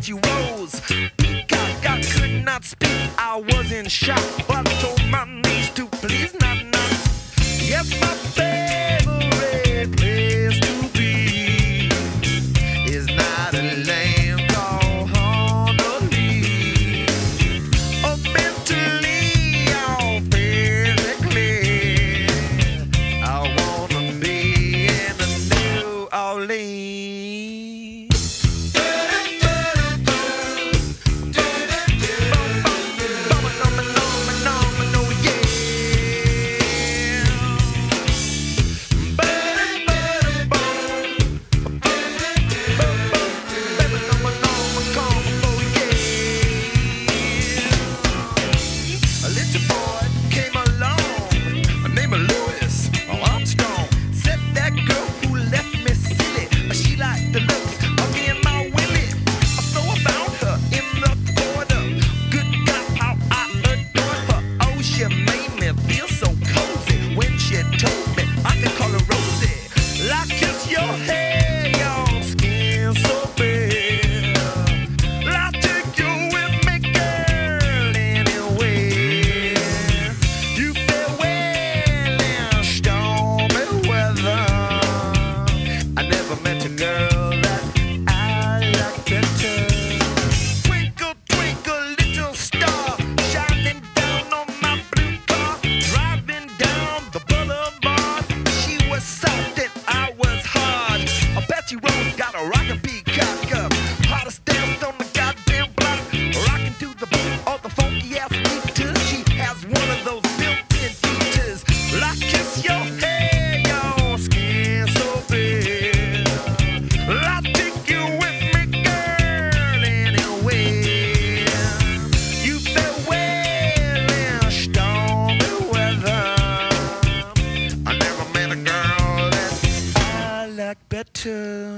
Apache rose. Peacock, I could not speak, I was in shock, but told my knees to please not knock. Yes, my favorite place to be is not a land called Honolulu, or mentally or physically. I wanna be in a New Orleans. Got a rockin' Peacock up, hottest dance on the goddamn block, rockin' to the beat of the funky ass beat. She has one of those built-in features, like kiss your hair, your skin so big. I'll take you with me, girl, anywhere. You feel well in stormy weather. I never met a girl that I like better.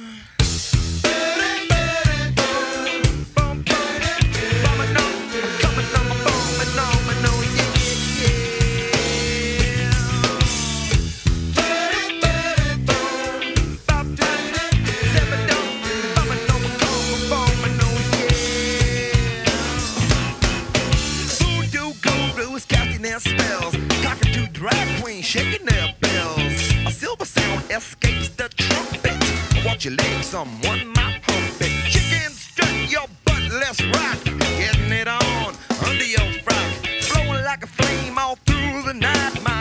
Spells, cockatoo drag queen shaking their bells. A silver sound escapes the trumpet. Watch your legs, someone might pump it. Chicken, strut your butt, let's rock. Getting it on under your frock, flowing like a flame all through the night. My